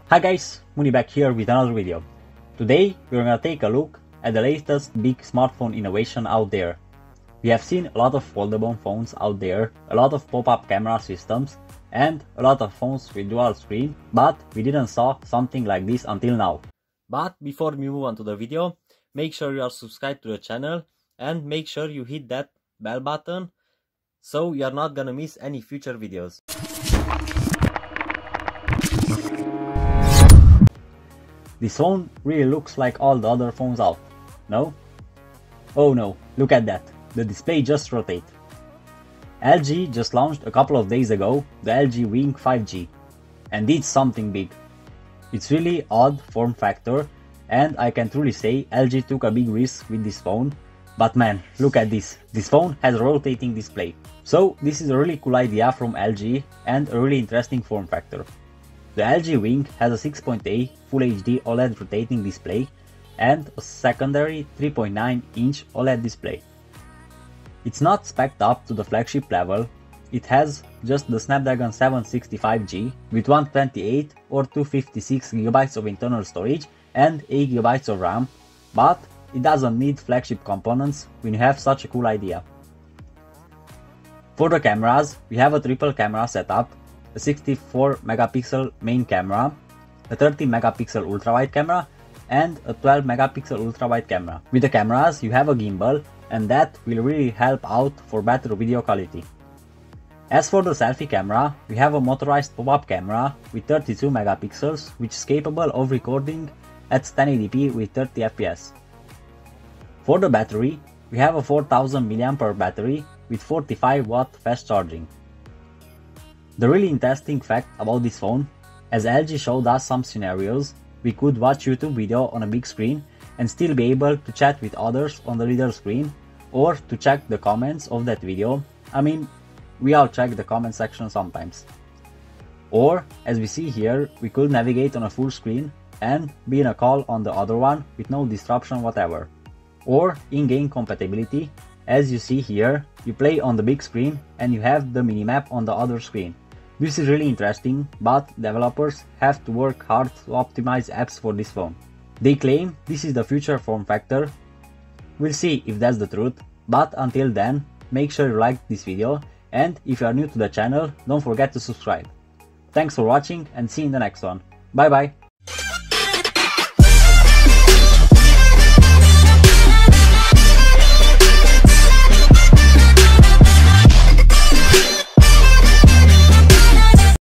Hi guys, Muni back here with another video. Today we're gonna take a look at the latest big smartphone innovation out there. We have seen a lot of foldable phones out there, a lot of pop-up camera systems, and a lot of phones with dual screen, but we didn't saw something like this until now. But before we move on to the video, make sure you are subscribed to the channel and make sure you hit that bell button so you are not gonna miss any future videos. This phone really looks like all the other phones out, no? Oh no, look at that, the display just rotates. LG just launched a couple of days ago the LG Wing 5G, and did something big. It's really odd form factor, and I can truly say LG took a big risk with this phone, but man, look at this phone has a rotating display. So this is a really cool idea from LG and a really interesting form factor. The LG Wing has a 6.8 Full HD OLED rotating display and a secondary 3.9-inch OLED display. It's not spec'd up to the flagship level, it has just the Snapdragon 765G with 128 or 256GB of internal storage and 8GB of RAM, but it doesn't need flagship components when you have such a cool idea. For the cameras, we have a triple camera setup, a 64 megapixel main camera, a 30 megapixel ultra-wide camera, and a 12 megapixel ultra-wide camera. With the cameras you have a gimbal, and that will really help out for better video quality. As for the selfie camera, we have a motorized pop-up camera with 32 megapixels which is capable of recording at 1080p with 30 fps. For the battery, we have a 4000 mAh battery with 45 watt fast charging. The really interesting fact about this phone, as LG showed us some scenarios, we could watch YouTube video on a big screen and still be able to chat with others on the little screen, or to check the comments of that video. I mean, we all check the comment section sometimes. Or, as we see here, we could navigate on a full screen and be in a call on the other one with no disruption whatever. Or in-game compatibility, as you see here, you play on the big screen and you have the minimap on the other screen. This is really interesting, but developers have to work hard to optimize apps for this phone. They claim this is the future form factor. We'll see if that's the truth, but until then, make sure you like this video, and if you are new to the channel, don't forget to subscribe. Thanks for watching and see you in the next one. Bye bye!